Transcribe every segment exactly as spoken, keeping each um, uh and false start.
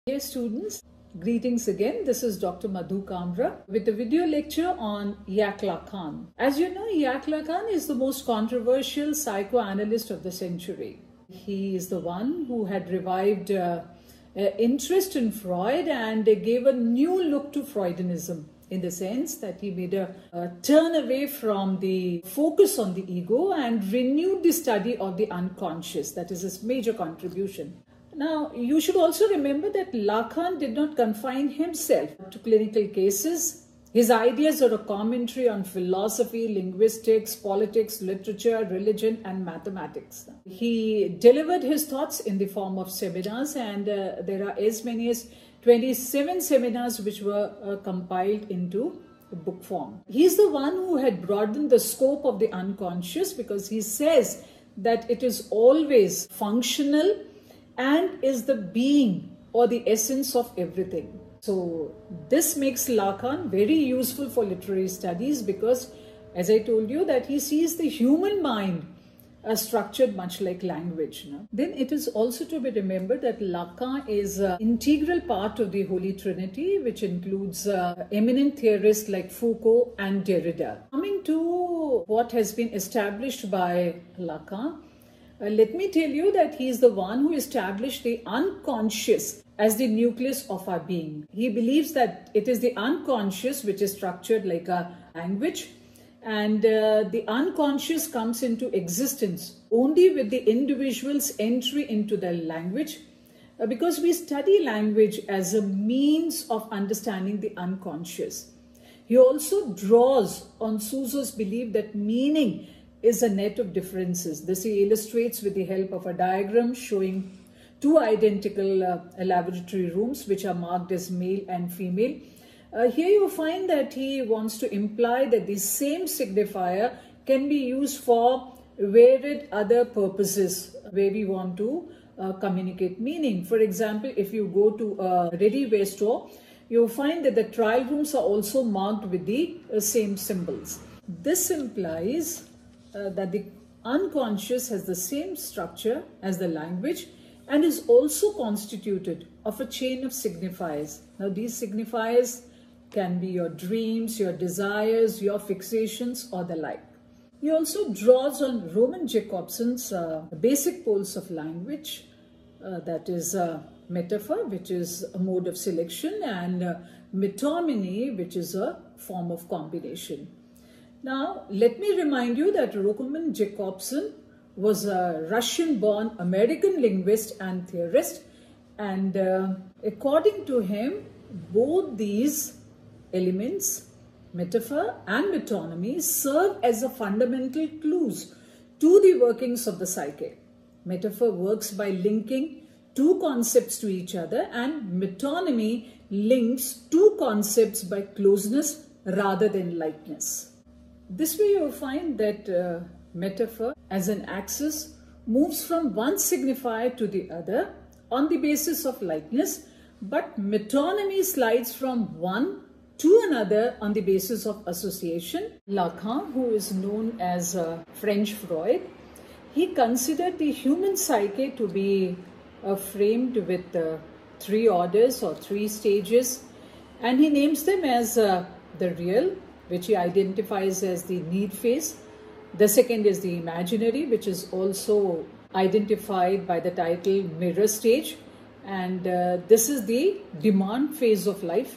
Dear students, greetings again. This is Doctor Madhu Kamra with a video lecture on Jacques Lacan. As you know, Jacques Lacan is the most controversial psychoanalyst of the century. He is the one who had revived uh, uh, interest in Freud and uh, gave a new look to Freudianism, in the sense that he made a, a turn away from the focus on the ego and renewed the study of the unconscious. That is his major contribution. Now, you should also remember that Lacan did not confine himself to clinical cases. His ideas are a commentary on philosophy, linguistics, politics, literature, religion, and mathematics. He delivered his thoughts in the form of seminars, and uh, there are as many as twenty-seven seminars which were uh, compiled into book form. He's the one who had broadened the scope of the unconscious, because he says that it is always functional and is the being or the essence of everything. So this makes Lacan very useful for literary studies, because, as I told you, that he sees the human mind uh, structured much like language. No? Then it is also to be remembered that Lacan is an integral part of the Holy Trinity, which includes uh, eminent theorists like Foucault and Derrida. Coming to what has been established by Lacan, Uh, let me tell you that he is the one who established the unconscious as the nucleus of our being. He believes that it is the unconscious which is structured like a language, and uh, the unconscious comes into existence only with the individual's entry into the language, uh, because we study language as a means of understanding the unconscious. He also draws on Suso's belief that meaning is a net of differences. This he illustrates with the help of a diagram showing two identical uh, laboratory rooms which are marked as male and female. Uh, here you find that he wants to imply that the same signifier can be used for varied other purposes where we want to uh, communicate meaning. For example, if you go to a ready-wear store, you'll find that the trial rooms are also marked with the uh, same symbols. This implies Uh, that the unconscious has the same structure as the language and is also constituted of a chain of signifiers. Now, these signifiers can be your dreams, your desires, your fixations, or the like. He also draws on Roman Jakobson's uh, basic poles of language, uh, that is uh, metaphor, which is a mode of selection, and uh, metonymy, which is a form of combination. Now, let me remind you that Roman Jakobson was a Russian-born American linguist and theorist, and uh, according to him, both these elements, metaphor and metonymy, serve as a fundamental clues to the workings of the psyche. Metaphor works by linking two concepts to each other, and metonymy links two concepts by closeness rather than likeness. This way you will find that uh, metaphor as an axis moves from one signifier to the other on the basis of likeness, but metonymy slides from one to another on the basis of association. Lacan, who is known as uh, French Freud, he considered the human psyche to be uh, framed with uh, three orders or three stages, and he names them as uh, the real, which he identifies as the need phase. The second is the imaginary, which is also identified by the title mirror stage. And uh, this is the demand phase of life.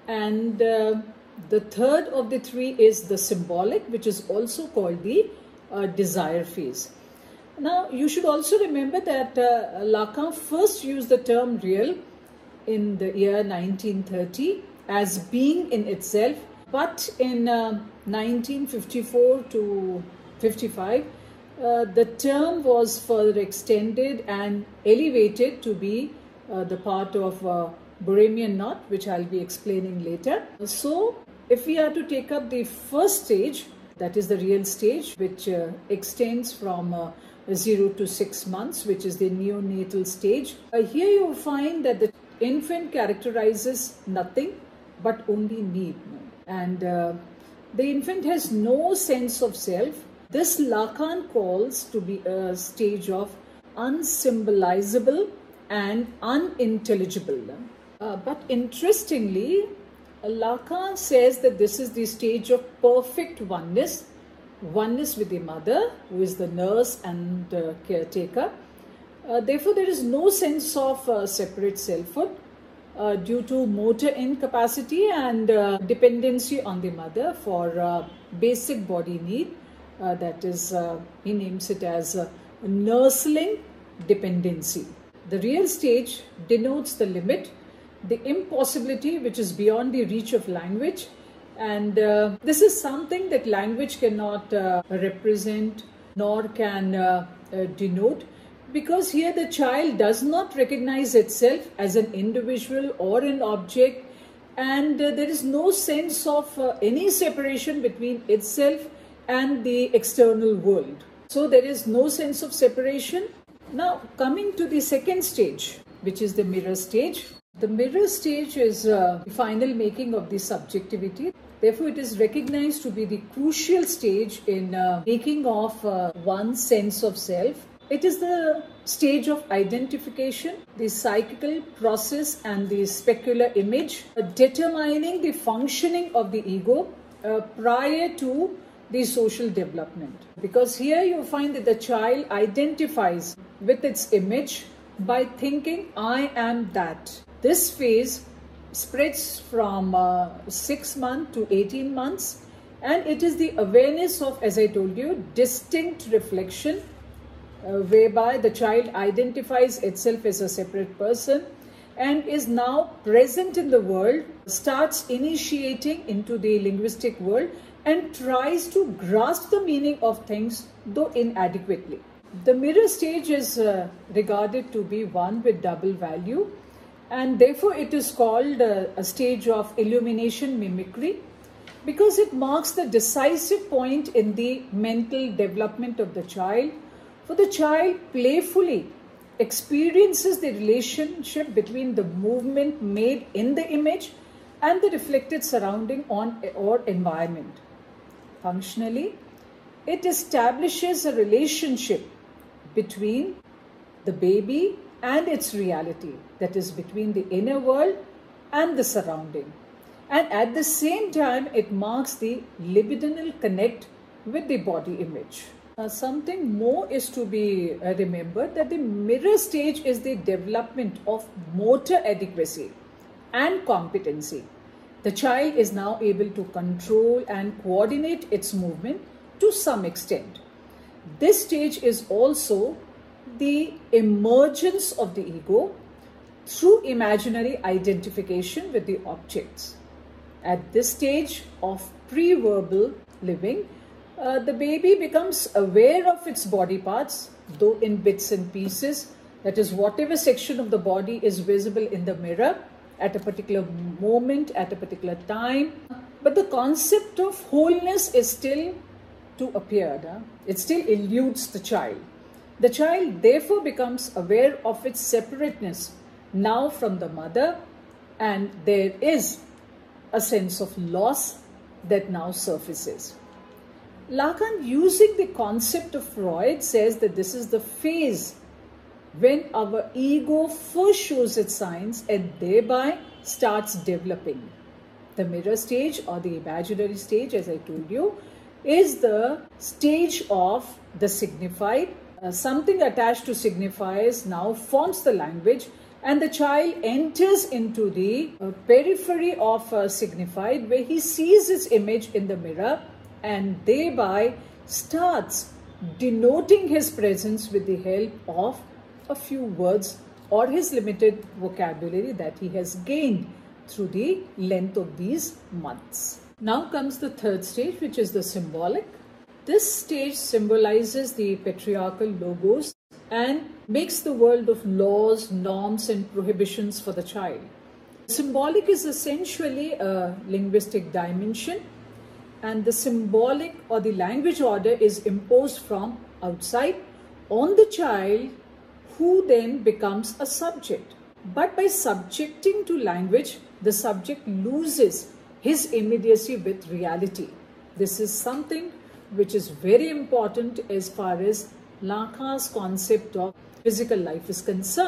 And uh, the third of the three is the symbolic, which is also called the uh, desire phase. Now, you should also remember that uh, Lacan first used the term real in the year nineteen thirty as being in itself. But in uh, nineteen fifty-four to fifty-five, uh, the term was further extended and elevated to be uh, the part of uh, Bohemian knot, which I'll be explaining later. So, if we are to take up the first stage, that is the real stage, which uh, extends from uh, zero to six months, which is the neonatal stage. Uh, here you will find that the infant characterizes nothing but only need. And uh, the infant has no sense of self. This Lacan calls to be a stage of unsymbolizable and unintelligible. Uh, but interestingly, Lacan says that this is the stage of perfect oneness, oneness with the mother, who is the nurse and uh, caretaker. Uh, therefore, there is no sense of uh, separate selfhood uh, due to motor incapacity and uh, dependency on the mother for uh, basic body need. Uh, that is, uh, he names it as uh, nursling dependency. The real stage denotes the limit, the impossibility which is beyond the reach of language, and uh, this is something that language cannot uh, represent nor can uh, uh, denote, because here the child does not recognize itself as an individual or an object, and uh, there is no sense of uh, any separation between itself and the external world. So there is no sense of separation. Now coming to the second stage, which is the mirror stage. The mirror stage is uh, the final making of the subjectivity. Therefore, it is recognized to be the crucial stage in uh, making of uh, one's sense of self. It is the stage of identification, the psychical process and the specular image, uh, determining the functioning of the ego uh, prior to the social development. Because here you find that the child identifies with its image by thinking, I am that. This phase spreads from uh, six months to eighteen months, and it is the awareness of, as I told you, distinct reflection, uh, whereby the child identifies itself as a separate person and is now present in the world, starts initiating into the linguistic world and tries to grasp the meaning of things, though inadequately. The mirror stage is uh, regarded to be one with double value, and therefore it is called uh, a stage of illumination mimicry, because it marks the decisive point in the mental development of the child. For the child playfully experiences the relationship between the movement made in the image and the reflected surrounding on or environment. Functionally, it establishes a relationship between the baby and its reality, that is between the inner world and the surrounding. And at the same time, it marks the libidinal connect with the body image. Uh, something more is to be uh, remembered, that the mirror stage is the development of motor adequacy and competency. The child is now able to control and coordinate its movement to some extent. This stage is also the emergence of the ego through imaginary identification with the objects. At this stage of pre-verbal living, uh, the baby becomes aware of its body parts, though in bits and pieces. That is, whatever section of the body is visible in the mirror at a particular moment, at a particular time. But the concept of wholeness is still to appear. Huh? It still eludes the child. The child therefore becomes aware of its separateness now from the mother, and there is a sense of loss that now surfaces. Lacan, using the concept of Freud, says that this is the phase when our ego first shows its signs and thereby starts developing. The mirror stage, or the imaginary stage, as I told you, is the stage of the signified. Uh, something attached to signifiers now forms the language, and the child enters into the uh, periphery of uh, signified, where he sees his image in the mirror and thereby starts denoting his presence with the help of a few words or his limited vocabulary that he has gained through the length of these months. Now comes the third stage, which is the symbolic. This stage symbolizes the patriarchal logos and makes the world of laws, norms and prohibitions for the child. Symbolic is essentially a linguistic dimension, and the symbolic or the language order is imposed from outside on the child, who then becomes a subject. But by subjecting to language, the subject loses his immediacy with reality. This is something which is very important as far as Lacan's concept of physical life is concerned.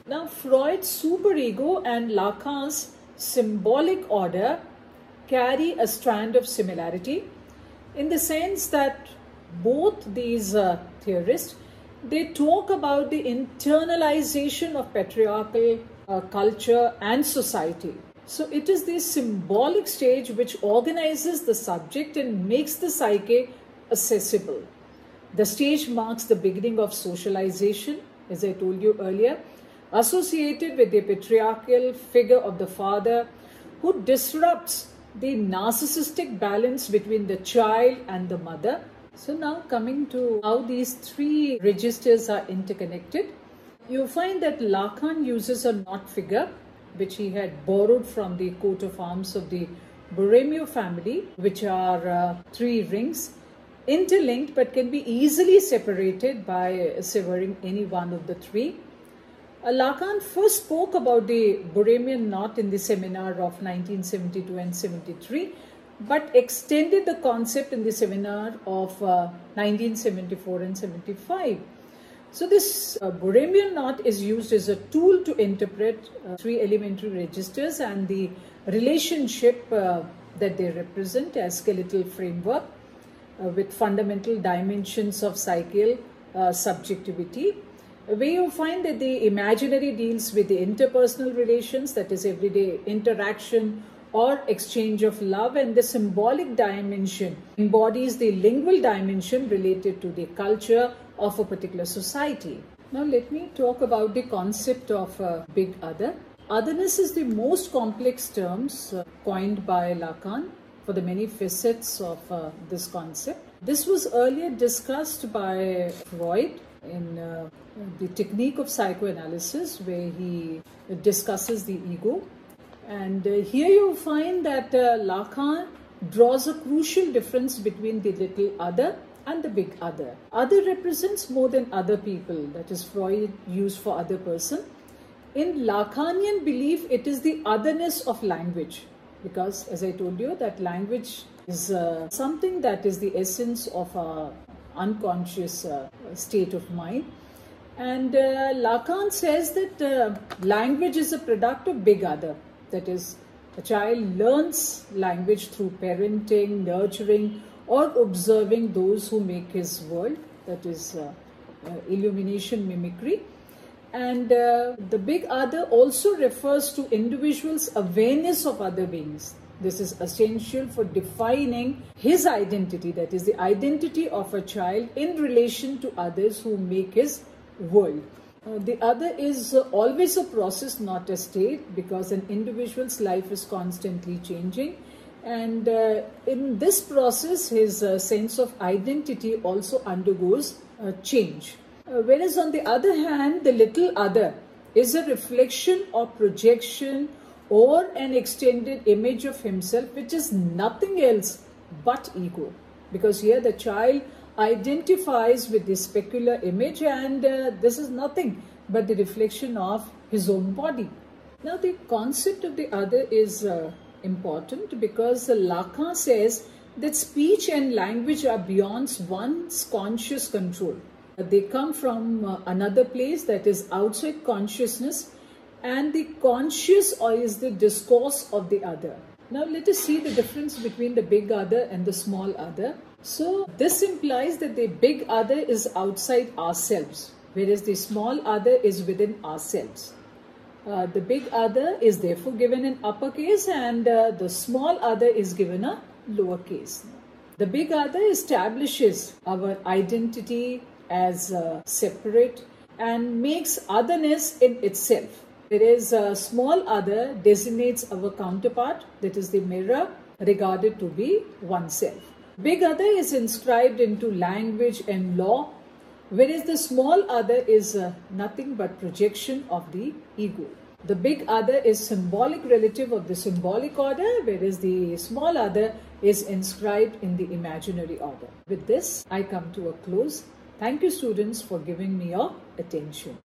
Now, Freud's superego and Lacan's symbolic order carry a strand of similarity in the sense that both these uh, theorists, they talk about the internalization of patriarchal uh, culture and society. So it is the symbolic stage which organizes the subject and makes the psyche accessible. The stage marks the beginning of socialization, as I told you earlier, associated with the patriarchal figure of the father who disrupts the narcissistic balance between the child and the mother. So now coming to how these three registers are interconnected, you find that Lacan uses a knot figure which he had borrowed from the coat of arms of the Borromeo family, which are uh, three rings interlinked but can be easily separated by severing any one of the three. Uh, Lacan first spoke about the Borromean knot in the seminar of nineteen seventy-two and seventy-three, but extended the concept in the seminar of uh, nineteen seventy-four and seventy-five. So this uh, Borromean knot is used as a tool to interpret uh, three elementary registers and the relationship uh, that they represent as skeletal framework uh, with fundamental dimensions of psychical uh, subjectivity, where you find that the imaginary deals with the interpersonal relations, that is everyday interaction or exchange of love, and the symbolic dimension embodies the lingual dimension related to the culture of a particular society. Now let me talk about the concept of uh, big other. Otherness is the most complex terms uh, coined by Lacan for the many facets of uh, this concept. This was earlier discussed by Freud in uh, the technique of psychoanalysis, where he discusses the ego. And uh, here you find that uh, Lacan draws a crucial difference between the little other and the big other. Other represents more than other people, that is Freud used for other person. In Lacanian belief, it is the otherness of language, because as I told you that language is uh, something that is the essence of our unconscious uh, state of mind. And uh, Lacan says that uh, language is a product of big other. That is, a child learns language through parenting, nurturing, or observing those who make his world. That is uh, uh, illumination mimicry. And uh, the big other also refers to individuals' awareness of other beings. This is essential for defining his identity, that is the identity of a child in relation to others who make his world. Uh, the other is uh, always a process, not a state, because an individual's life is constantly changing. And uh, in this process, his uh, sense of identity also undergoes uh, change. Uh, whereas on the other hand, the little other is a reflection or projection or an extended image of himself, which is nothing else but ego. Because here the child identifies with this specular image, and uh, this is nothing but the reflection of his own body. Now the concept of the other is uh, important, because Lacan says that speech and language are beyond one's conscious control. They come from uh, another place, that is outside consciousness, and the conscious or is the discourse of the other. Now let us see the difference between the big other and the small other. So this implies that the big other is outside ourselves, whereas the small other is within ourselves. Uh, the big other is therefore given in uppercase, and uh, the small other is given a lowercase. The big other establishes our identity as uh, separate and makes otherness in itself. Whereas a small other designates our counterpart, that is the mirror, regarded to be oneself. Big other is inscribed into language and law, whereas the small other is uh, nothing but projection of the ego. The big other is symbolic relative of the symbolic order, whereas the small other is inscribed in the imaginary order. With this, I come to a close. Thank you, students, for giving me your attention.